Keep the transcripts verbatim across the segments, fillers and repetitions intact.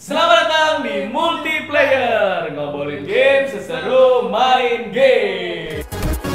Selamat datang di Multiplayer, ngobrolin game seseru main game.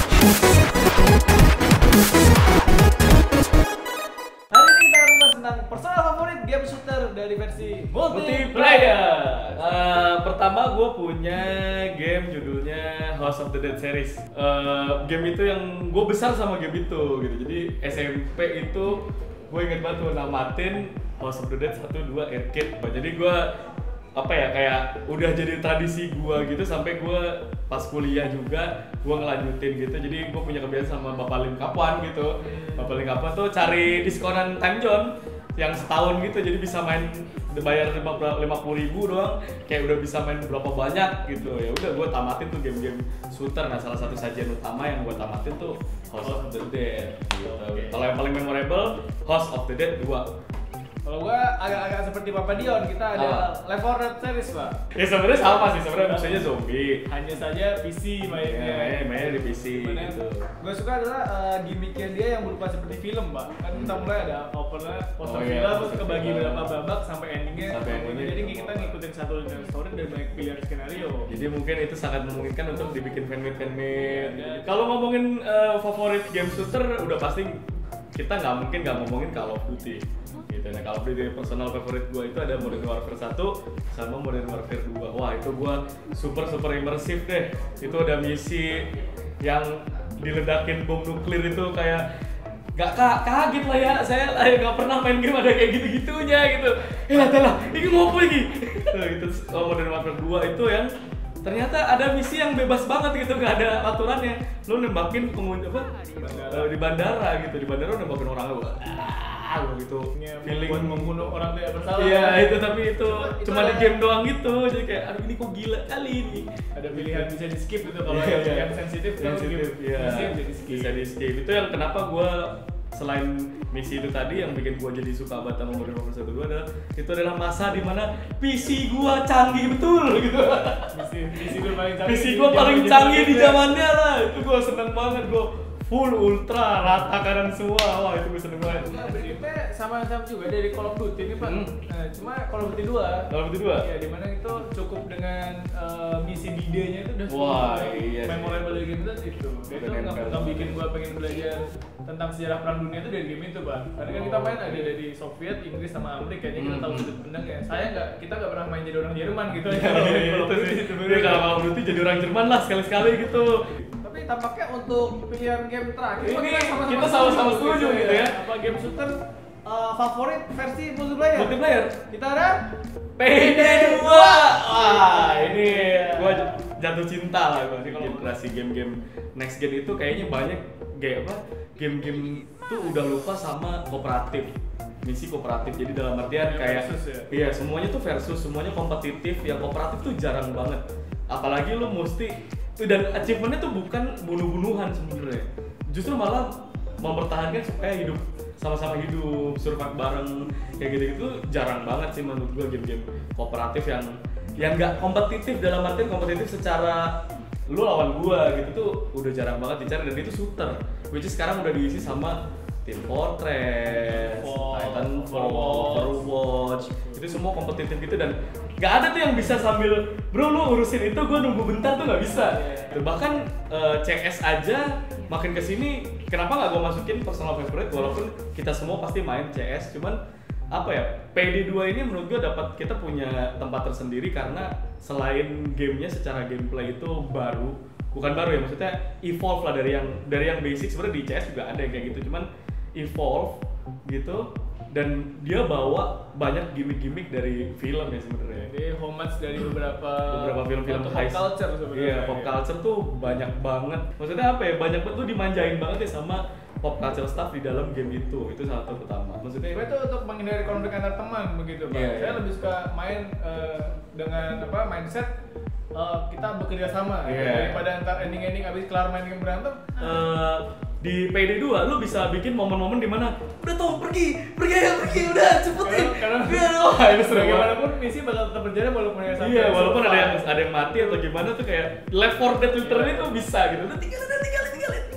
Hari ini kita akan membahas tentang personal favorit game shooter dari versi Multiplayer. Uh, pertama gue punya game judulnya House of the Dead series. Uh, game itu yang gue besar sama game itu gitu. Jadi S M P itu gue inget banget tuh namatin House of the Dead satu dua arcade. Jadi gue apa ya kayak udah jadi tradisi gue gitu sampai gue pas kuliah juga gue ngelanjutin gitu. Jadi gue punya kebiasaan sama Bapak Lim Kapuan gitu. Bapak Lim Kapuan tuh cari diskonan time zone yang setahun gitu, jadi bisa main bayar lima puluh ribu doang, kayak udah bisa main berapa banyak gitu. Ya udah gue tamatin tuh game-game shooter. Nah salah satu sajian utama yang gue tamatin tuh House of the Dead gitu. Okay. Kalau yang paling memorable House of the Dead dua. Kalau gua agak-agak seperti Papa Dion, kita ada Ah. Left four Dead series, Pak. Ya sebenarnya sama sih, sebenarnya musuhnya zombie. Hanya saja P C mainnya. Ya, mainnya, mainnya di P C Dimana gitu. Gue suka adalah uh, gimmicknya dia yang berupa seperti film, Pak. Kan kita mulai ada opener, poster Oh, iya, film, terus poster kebagi film. beberapa babak sampai endingnya. Sampai endingnya. Jadi kita ngikutin satu linear story dan banyak pilihan skenario. Jadi mungkin itu sangat memungkinkan untuk dibikin fanmade fanmade. Ya, Kalau ngomongin uh, favorit game shooter, udah pasti kita nggak mungkin nggak ngomongin Call of Duty. Gitu. Nah, Call of Duty personal favorit gue itu ada Modern Warfare satu sama Modern Warfare dua. Wah itu gue super super imersif deh. Itu ada misi yang diledakin bom nuklir itu kayak gak ka kaget lah ya, saya nggak pernah main game ada kayak gitu-gitunya gitu. Eh lah lah, ini mau apa lagi? Nah, itu oh, Modern Warfare dua itu yang ternyata ada misi yang bebas banget gitu, nggak ada aturannya. Lo nembakin pengunjung apa Bandara. di bandara gitu, di bandara lo nembakin orang lo. Ah, gitu. Feeling membunuh orang tidak bersalah. Iya itu, tapi itu Cuma, itu cuma di ada- game doang gitu. Jadi kayak aduh ini kok gila kali ini. Ada pilihan bisa di skip gitu kalau Iya, yang, iya. yang sensitif kan Sensitif, game- iya. misi bisa di skip. Bisa di skip. Itu yang kenapa gue selain misi itu tadi yang bikin gue jadi suka banget sama Modern Warfare satu dua adalah itu adalah masa dimana P C gue canggih betul gitu. Misi misi gue paling P canggih. C di gue paling zaman- canggih di zaman- zamannya lah. Itu gue seneng banget, gue full ultra rata kanan semua. Wah itu gue seneng banget. Nah, berikutnya sama-sama juga dari Call of Duty ini, Pak. Hmm. Nah, cuma Call of Duty dua. Call of Duty dua? Ya, dimana itu cukup dengan uh, misi D-Day-nya itu udah Wah, cukup iya sih. memorable dari game itu itu. Dia Udah tuh nggak nempel. nggak bikin gua pengen belajar tentang sejarah perang dunia itu dari game itu, Pak. Karena kan kita main ada dari Soviet, Inggris sama Amerika, jadi kita Hmm. tahu sudut pandangnya. Saya nggak, kita nggak pernah main jadi orang Jerman gitu aja. Iya, Kalau iya, Call of itu Duty sih. sebenarnya. Iya, kalau Call of Duty jadi orang Jerman lah sekali-sekali gitu. Tapi tampaknya untuk pilihan game terakhir Ini Pak, kita sama-sama setuju gitu ya. Apa game shooter uh, favorit versi multiplayer? Multiplayer. Kita ada P D dua. Wah, ini gua jatuh cinta lah gua di generasi game-game next gen itu kayaknya banyak kayak apa? Game-game tuh udah lupa sama kooperatif. Misi kooperatif. Jadi dalam artian Ya, kayak versus ya. iya, semuanya tuh versus, semuanya kompetitif. Yang kooperatif tuh jarang banget. Apalagi lu mesti dan achievementnya tuh bukan bunuh-bunuhan sebenarnya. Justru malah mempertahankan supaya hidup sama-sama hidup, survive bareng kayak gitu-gitu jarang banget sih menurut gua game-game kooperatif yang yang nggak kompetitif dalam artian kompetitif secara lu lawan gua gitu tuh udah jarang banget dicari, dan itu shooter which is sekarang udah diisi sama Team Fortress, Fall, Titanfall, Overwatch. Overwatch, itu semua kompetitif gitu dan nggak ada tuh yang bisa sambil bro lu urusin itu gue nunggu bentar tuh nggak bisa. Yeah. Tuh, bahkan eh, C S aja makin kesini kenapa nggak gue masukin personal favorite walaupun kita semua pasti main C S, cuman apa ya P D dua ini menurut gue dapat kita punya tempat tersendiri karena selain gamenya secara gameplay itu baru, bukan baru ya maksudnya evolve lah dari yang dari yang basic. Sebenarnya di C S juga ada yang kayak gitu, cuman evolve gitu dan dia bawa banyak gimmick-gimmick dari film ya sebenarnya. Jadi homage dari beberapa Beberapa film-film pop heist. culture sebenarnya. Iya, pop culture tuh banyak banget. Maksudnya apa ya? Banyak banget tuh dimanjain banget ya sama pop culture stuff di dalam game itu. Itu salah satu pertama. Maksudnya Itu untuk menghindari konflik antar teman begitu, Pak. Iya, Saya iya. lebih suka main eh, dengan apa mindset eh, kita bekerja sama gitu. Iya. Daripada ntar ending-ending abis kelar main game berantem. eh, di P D dua lu bisa bikin momen-momen dimana udah Tom pergi, pergi aja pergi, udah cepetin. Karena- Iya, wah itu seru banget. Bagaimanapun misi bakal tetap berjalan walaupun ya sampai Iya, walaupun ada yang survive. ada yang mati atau gimana tuh kayak Left four Dead literally tuh bisa gitu. Udah tinggalin, udah tinggalin, tinggalin. Itu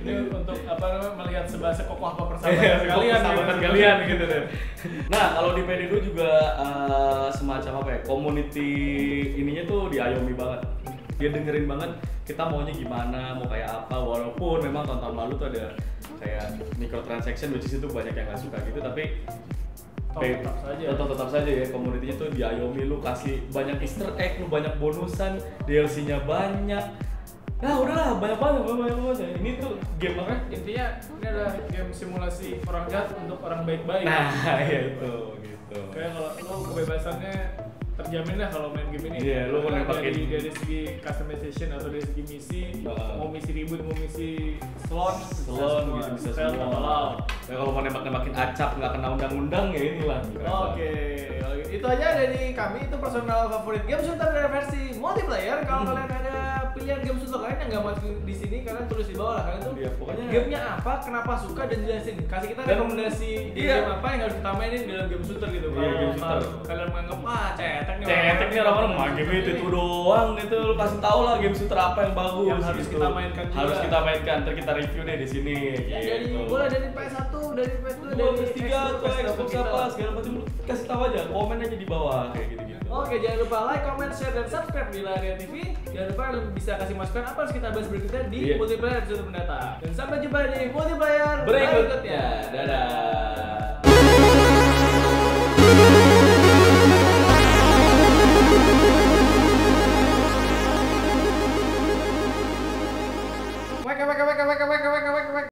Ini untuk apa namanya melihat seberapa kokoh apa Iya, persahabatan kalian, persahabatan gitu. kalian gitu deh. Nah, kalau di P D dua juga eh, semacam apa ya? Community ininya tuh diayomi banget. Dia dengerin banget kita maunya gimana, mau kayak apa. Walaupun memang tahun-tahun lalu tuh ada kayak microtransaction, which is itu banyak yang nggak suka gitu, tapi Tetap, tetap saja. tetap tetap saja ya, komunitinya tuh diayomi, lu kasih banyak Easter egg, lu banyak bonusan, D L C-nya banyak. Nah udahlah, banyak banget, banyak banget. Ini tuh game apa? Intinya ini adalah game simulasi orang jahat untuk orang baik-baik. Nah, ya itu gitu. Kayak kalau lo kebebasannya terjamin lah kalau main game ini. Iya, lo mau Karena nembakin. dari, dari segi customization atau dari segi misi, Uh. mau misi ribut, mau misi slot, Salon gitu bisa Stealth semua. atau law. Ya kalau mau nembak-nembakin acap nggak kena undang-undang ya inilah. Oke, itu aja dari kami, itu personal favorit game shooter dari versi multiplayer. Kalau Hmm. kalian ada pilihan game shooter lain yang nggak masuk di sini, kalian tulis di bawah lah. Kalian tuh Iya, pokoknya gamenya apa, kenapa suka dan jelasin. Kasih kita Dan- rekomendasi iya. game apa yang harus kita mainin dalam game shooter gitu. Iya, Kalau game shooter. kalau kalian menganggap ah cetek nih Ceteknya orang-orang main game itu, itu doang gitu, lu kasih tau lah game shooter apa yang bagus Yang harus gitu. kita mainkan juga. Harus kita mainkan, ntar kita review deh di sini. Ya, dari gitu. boleh dari P S satu, dari P S dua, Dua, dari P S tiga, Xbox, atau Xbox Xbox kita apa lah. segala macam, lu kasih tahu aja, komen aja di bawah kayak gitu-gitu. Oke, jangan lupa like, comment, share, dan subscribe di Larian T V. Jangan lupa kalian bisa kasih masukan apa yang harus kita bahas berikutnya di Iya. multiplayer episode mendatang. Dan sampai jumpa di multiplayer Berikutnya, dadah.